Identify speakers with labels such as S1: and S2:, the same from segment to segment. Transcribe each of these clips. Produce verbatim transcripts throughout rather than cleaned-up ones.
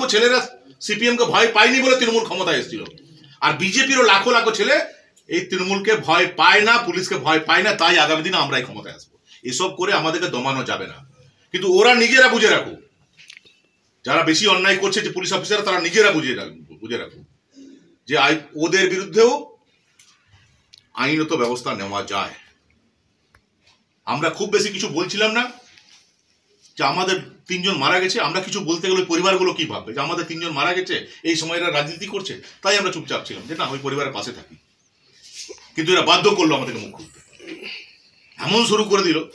S1: লাখো ছেলেরা সিপিএম কে ভয় পায়নি বলে তৃণমূল ক্ষমতায় এসেছিল, আর বিজেপিরও লাখো লাখো ছেলে এই তৃণমূলকে ভয় পায় না, পুলিশকে ভয় পায় না, তাই আগামী দিনে আমরাই ক্ষমতায় আসবো। এসব করে আমাদেরকে দমানো যাবে না। কিন্তু ওরা নিজেরা বুঝে রাখুক, যারা বেশি অন্যায় করছে যে পুলিশ অফিসার, তারা নিজেরা বুঝে রাখুক বুঝে রাখুক যে ওদের বিরুদ্ধেও আইনত ব্যবস্থা নেওয়া যায়। আমরা খুব বেশি কিছু বলছিলাম না যে আমাদের তিনজন মারা গেছে, আমরা কিছু বলতে গেলে পরিবারগুলো কি ভাববে যে আমাদের তিনজন মারা গেছে, এই সময় এরা রাজনীতি করছে, তাই আমরা চুপচাপ ছিলাম যে না, ওই পরিবারের পাশে থাকি। কিন্তু এরা বাধ্য করলো আমাদেরকে মুখ খুলতে, এমন শুরু করে দিল।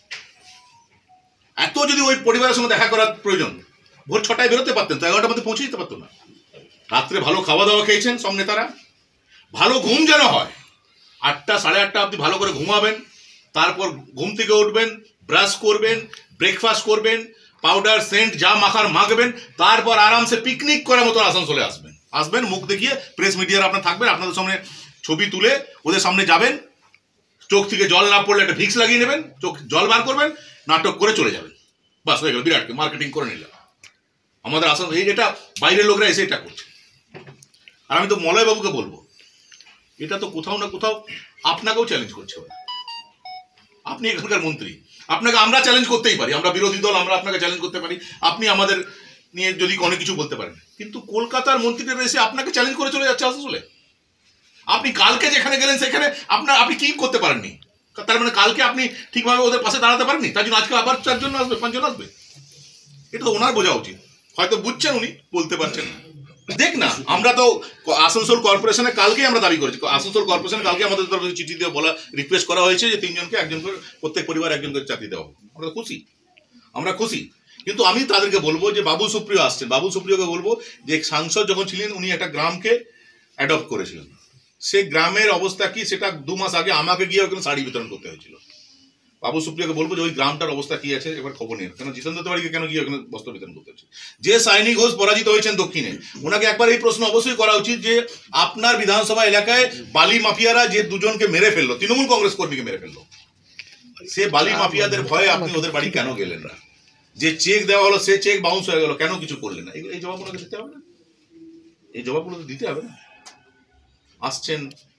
S1: এত যদি ওই পরিবারের সঙ্গে দেখা করার প্রয়োজন, ভোর ছটায় বেরোতে পারতেন তো এগারোটার মধ্যে পৌঁছে যেতে পারতো না। রাত্রে ভালো খাওয়া দাওয়া খেয়েছেন সব নেতারা, ভালো ঘুম যেন হয়, আটটা সাড়ে আটটা আপনি ভালো করে ঘুমাবেন, তারপর ঘুম থেকে উঠবেন, ব্রাশ করবেন, ব্রেকফাস্ট করবেন, পাউডার সেন্ট যা মাখার মাখবেন, তারপর আরামসে পিকনিক করার মতো আসানসোলে আসবেন আসবেন মুখ দেখিয়ে, প্রেস মিডিয়ার আপনার থাকবেন, আপনাদের সামনে ছবি তুলে ওদের সামনে যাবেন, চোখ থেকে জল না পড়লে একটা ভিক্স লাগিয়ে নেবেন, চোখ জল বার করবেন, নাটক করে চলে যাবেন, বাস হয়ে গেল, বিরাট মার্কেটিং করে নিলাম। আমাদের আসাম এই এটা বাইরের লোকরা এসে এটা করছে। আর আমি তো মলয়বাবুকে বলবো, এটা তো কোথাও না কোথাও আপনাকেও চ্যালেঞ্জ করছে ওরা। আপনি এখানকার মন্ত্রী, আপনাকে আমরা চ্যালেঞ্জ করতেই পারি, আমরা বিরোধী দল, আমরা আপনাকে চ্যালেঞ্জ করতে পারি, আপনি আমাদের নিয়ে যদি অনেক কিছু বলতে পারেন, কিন্তু কলকাতার মন্ত্রীরা এসে আপনাকে চ্যালেঞ্জ করে চলে যাচ্ছে আসলে। আপনি কালকে যেখানে গেলেন সেখানে আপনার আপনি কি করতে পারেননি, তার মানে কালকে আপনি ঠিকভাবে ওদের পাশে দাঁড়াতে পারেননি, তার জন্য আজকে আবার চারজন আসবে, পাঁচজন আসবে। এটা তো ওনার বোঝা উচিত, হয়তো বুঝছেন উনি, বলতে পারছেন না। দেখ না, আমরা তো আসানসোল কর্পোরেশনে কালকেই আমরা দাবি করেছি, আসানসোল কর্পোরেশনে কালকে আমাদের তরফ থেকে চিঠি দিয়ে বলা রিকোয়েস্ট করা হয়েছে যে তিনজনকে একজন করে, প্রত্যেক পরিবার একজন করে চাকরি দেওয়া হবে। আমরা খুশি, আমরা খুশি। কিন্তু আমি তাদেরকে বলবো যে বাবু সুপ্রিয় আসছেন, বাবু সুপ্রিয়কে বলবো যে সাংসদ যখন ছিলেন উনি একটা গ্রামকে অ্যাডপ্ট করেছিলেন, সেই গ্রামের অবস্থা কি সেটা দু মাস আগে আমাকে গিয়ে ওখানে শাড়ি বিতরণ করতে হয়েছিল। বাবু সুপ্রিয়কে বলবো যে ওই গ্রামটার অবস্থা কি আছে এবার খবর নিন, কেন জিতেন্দ্র তিওয়ারিকে কেন গিয়ে ওখানে বস্ত্র বিতরণ করতে হচ্ছে। যে সাইনি ঘোষ পরাজিত হয়েছেন দক্ষিণে, ওনাকে একবার এই প্রশ্ন অবশ্যই করা উচিত যে আপনার বিধানসভা এলাকায় বালি মাফিয়ারা যে দুজনকে মেরে ফেললো, তৃণমূল কংগ্রেস কর্মীকে মেরে ফেললো, সে বালি মাফিয়াদের ভয়ে আপনি ওদের বাড়ি কেন গেলেন না? যে চেক দেওয়া হলো সে চেক বাউন্স হয়ে গেল, কেন কিছু করলেন না? এই জবাবগুলোকে দিতে হবে না, এই জবাবগুলো দিতে হবে না। আসছেন,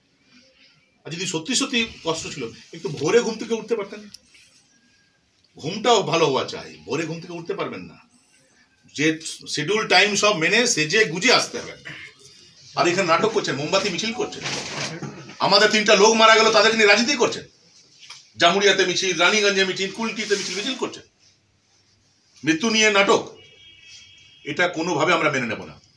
S1: আর যদি সত্যি সত্যি কষ্ট ছিল একটু ভোরে ঘুম থেকে উঠতে পারতেন, ঘুমটাও ভালো হওয়া চাই, ভোরে ঘুম থেকে উঠতে পারবেন না, যে শিডিউল টাইম সব মেনে সেজে গুজে আসতে হবে। আর এখানে নাটক করছেন, মোমবাতি মিছিল করছেন, আমাদের তিনটা লোক মারা গেল তাদেরকে নিয়ে রাজনীতি করছেন, জামুরিয়াতে মিছিল, রানীগঞ্জে মিছিল, কুলটিতে মিছিল মিছিল করছেন, মৃত্যু নিয়ে নাটক, এটা কোনোভাবে আমরা মেনে নেব না।